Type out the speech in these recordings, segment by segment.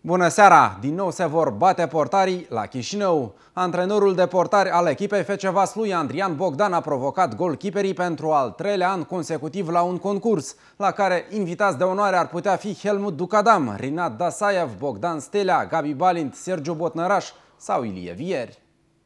Bună seara! Din nou se vor bate portarii la Chișinău. Antrenorul de portari al echipei FC Vaslui, Andrian Bogdan, a provocat golkeeperii pentru al treilea an consecutiv la un concurs, la care invitați de onoare ar putea fi Helmut Ducadam, Rinat Dasaev, Bogdan Stelea, Gabi Balint, Sergiu Botnăraș sau Ilie Vieri.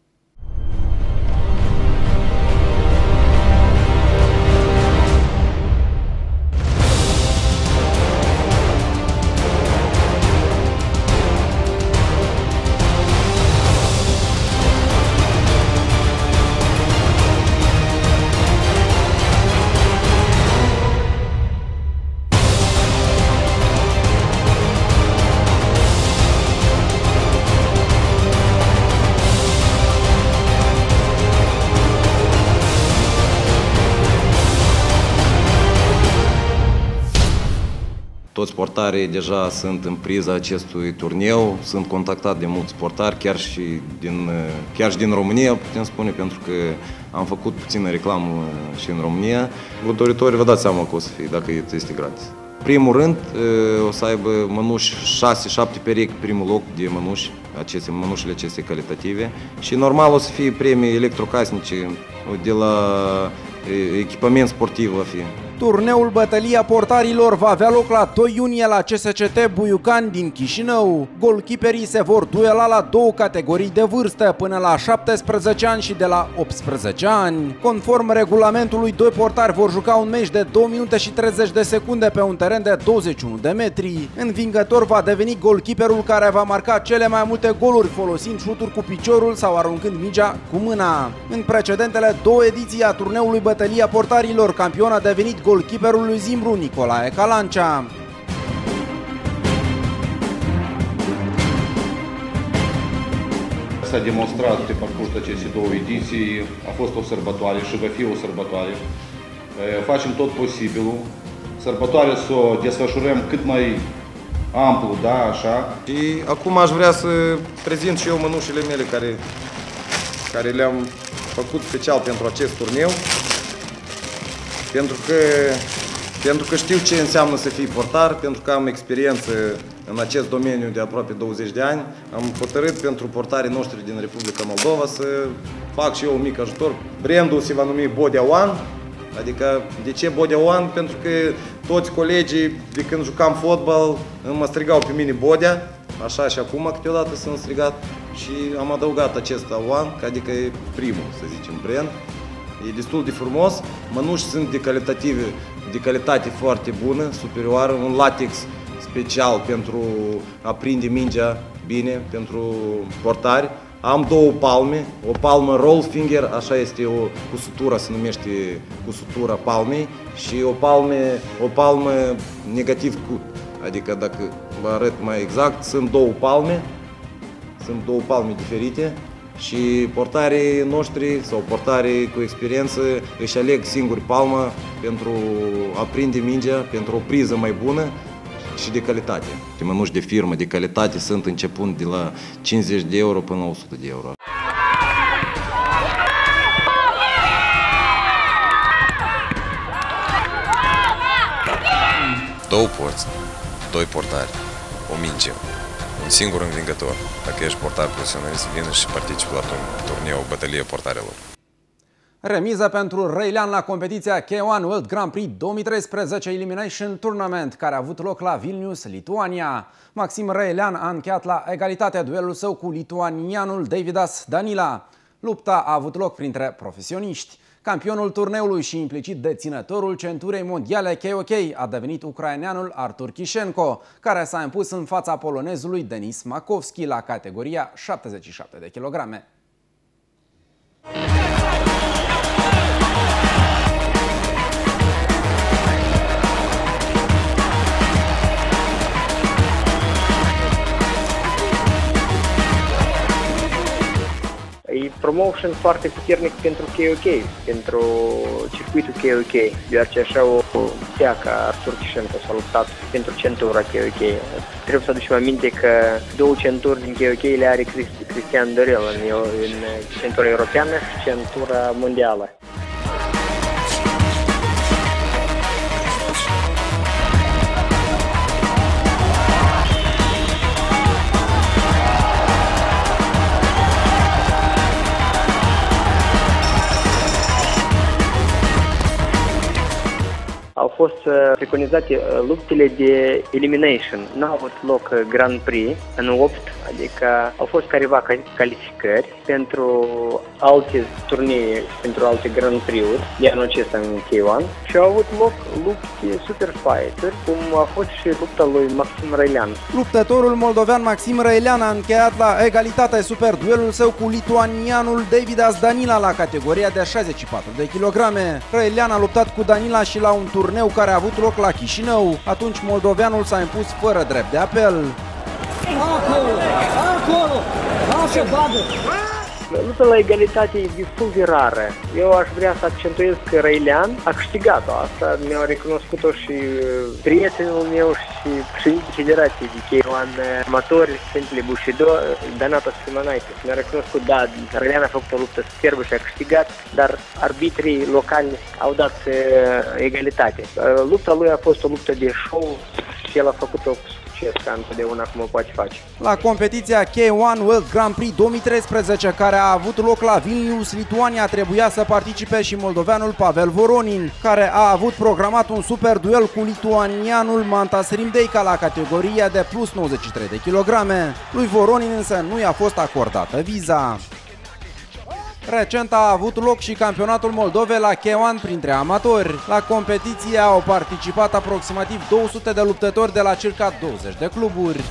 Toți portarii deja sunt în priza acestui turneu, sunt contactat de mulți portari, chiar și din România, putem spune, pentru că am făcut puțină reclamă și în România. Doritorii vă dați seama că o să fie, dacă este gratis. Primul rând o să aibă mănuși 6-7 perechi, primul loc de mănuși, mănușile acestea calitative, și normal o să fie premii electrocasnice de la echipament sportiv va fi. Turneul Bătălia Portarilor va avea loc la 2 iunie la CSCT Buiucan din Chișinău. Golkeeperii se vor duela la două categorii de vârstă, până la 17 ani și de la 18 ani. Conform regulamentului, doi portari vor juca un meci de 2 minute și 30 de secunde pe un teren de 21 de metri. Învingător va deveni golkeeperul care va marca cele mai multe goluri folosind șuturi cu piciorul sau aruncând mingea cu mâna. În precedentele două ediții a turneului Bătălia Portarilor, campion a devenit golkeeperul lui Zimbru, Nicolae Calancea. S-a demonstrat pe parcursul acestei două ediții, a fost o sărbătoare și va fi o sărbătoare. Facem tot posibilul, sărbătoarea să o desfășurăm cât mai amplu, da, așa. Și acum aș vrea să prezint și eu mănușile mele care le-am făcut special pentru acest turneu. Pentru că știu ce înseamnă să fii portar, pentru că am experiență în acest domeniu de aproape 20 de ani, am hotărât pentru portarii noștri din Republica Moldova să fac și eu un mic ajutor. Brandul se va numi Bodea One, adică de ce Bodea One? Pentru că toți colegii de când jucam fotbal mă strigau pe mine Bodea, așa și acum câteodată sunt strigat, și am adăugat acesta One, adică e primul, să zicem, brand. E destul de frumos, mănuși sunt de calitate foarte bună, superioară, un latex special pentru a prinde mingea bine, pentru portari. Am două palme, o palmă roll finger, așa este o cusutură, se numește cusutura palmei, și o palmă negativ cut, adică dacă vă arăt mai exact, sunt două palme diferite. Și portarii noștri sau portarii cu experiență își aleg singuri palma pentru a prinde mingea, pentru o priză mai bună și de calitate. Mănuși de firmă, de calitate, sunt începând de la 50 de euro până la 100 de euro. Două porți, doi portari, o minge, un singur învingător. Dacă ești portar profesionalist, vină și participă la turneul Bătălia Portarilor. Remiză pentru Răilean la competiția K1 World Grand Prix 2013 Elimination Tournament, care a avut loc la Vilnius, Lituania. Maxim Răilean a încheiat la egalitate duelul său cu lituanianul Davidas Danila. Lupta a avut loc printre profesioniști. Campionul turneului și implicit deținătorul centurei mondiale KOK a devenit ucraineanul Artur Kishenko, care s-a impus în fața polonezului Denis Makovski la categoria 77 de kilograme. E promotion foarte puternic pentru KOK, pentru circuitul KOK, deoarece așa o putea ca Artur Kishenko s-a luptat pentru centura KOK. Trebuie să aducem aminte că două centuri din KOK le are Cristian Dorel în centura europeană și centura mondială. fost preconizate luptele de elimination. N-au avut loc Grand Prix în 8, adică au fost careva calificări pentru alte turnee, pentru alte Grand Prix-uri, de anul acesta în K1, și au avut loc lupte super fighter, cum a fost și lupta lui Maxim Răilean. Luptătorul moldovean Maxim Răilean a încheiat la egalitate super duelul său cu lituanianul Davidas Danila la categoria de 64 de kilograme. Răilean a luptat cu Danila și la un turneu care a avut loc la Chișinău. Atunci moldoveanul s-a impus fără drept de apel. Acolo! Așa, bagă! Lupta la egalitate e destul de rară. Eu aș vrea să accentuez că Răilean a câștigat-o. Asta mi-au recunoscut-o și prietenul meu și președintele Federației de K1 amatori, Sfântele Bushido, Donatas Simonaitis. Mi-a recunoscut, da, Răilean a făcut o luptă superbă și a câștigat, dar arbitrii locali au dat egalitate. Lupta lui a fost o luptă de show și el a făcut-o ca întotdeauna cum o poate face. La competiția K1 World Grand Prix 2013, care a avut loc la Vilnius, Lituania, trebuia să participe și moldoveanul Pavel Voronin, care a avut programat un super duel cu lituanianul Mantas Rimdeika la categoria de plus 93 de kilograme. Lui Voronin însă nu i-a fost acordată viza. Recent a avut loc și campionatul Moldovei la K1 printre amatori. La competiție au participat aproximativ 200 de luptători de la circa 20 de cluburi.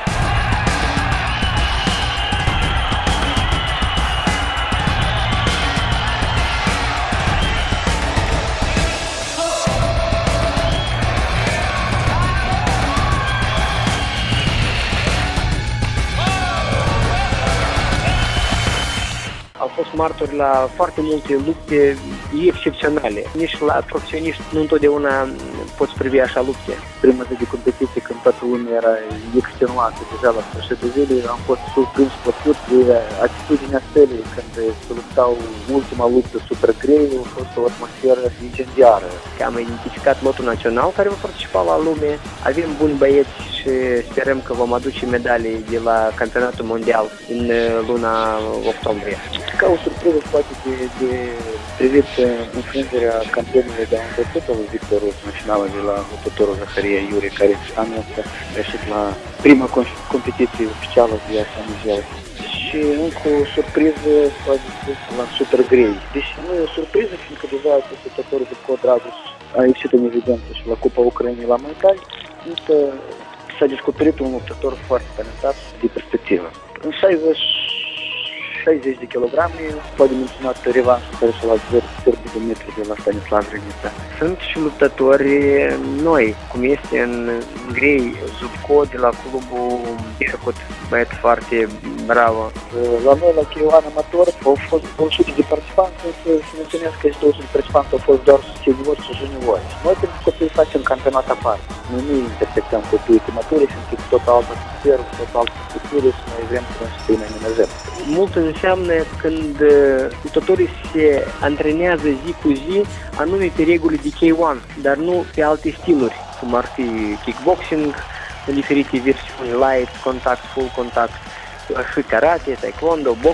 Au fost martori la foarte multe lupte excepționale. Nici la profesioniști nu întotdeauna poți privi așa lupte. Prima zi de competiție, când toată lumea era extenuată deja la sfârșit de zile, am fost surprins plăcut de atitudinea stelei când se luptau ultima luptă super greu, a fost o atmosferă incendiară. Am identificat lotul național care va participa la lume, avem buni băieți și sperăm că vom aduce medalii de la campionatul mondial în luna octombrie. Ca o surpriză poate de privit înfrângerea campionului de anul trecut al lui Victor în finală de la luptătorul Zaharia Iuri, care anul ăsta a ieșit la prima competiție oficială de viața mondială. Și încă o surpriză la super grei. Deși nu e o surpriză, fiindcă deja acest luptător de Dragoș a ieșit în evidență și la Cupa Ucrainei la Mondial, însă s-a descoperit un luptător foarte talentat de perspectivă. În 60 de kilograme, poate menționat revanșul care și-a luat Serbiu Dumitru de la Stanislav Renița. Sunt și luptători noi, cum este în grei Zubco de la clubul Irkut, băiat foarte bravo. La noi, la K1 amator, au fost 200 de participanți, însă se menționează că aceste 200 de participanți au fost doar seniori și juniori. Noi, pentru copii, facem campionat aparte. Noi nu intersectăm copiii cu maturi, fiindcă tot altă sferă, tot altă structură și noi vrem să îi menajăm. Mult înseamnă când luptătorii se antrenează zi cu zi anume pe reguli de K1, dar nu pe alte stiluri, cum ar fi kickboxing, în diferite versiuni, light, contact, full contact, și karate, taekwondo, box.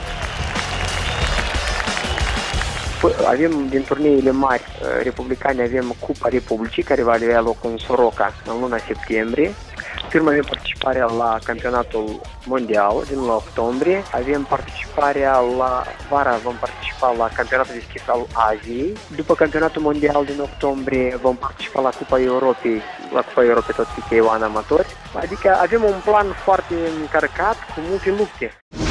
Avem din turneile mari republicane, avem Cupa Republicii, care va avea loc în Soroca în luna septembrie. Firma avem participarea la campionatul mondial din luna octombrie. Avem participarea la vara, vom participa la campionatul deschis al Aziei. După campionatul mondial din octombrie vom participa la Cupa Europei, tot pe K1 amatori. Adică avem un plan foarte încărcat cu multe lupte.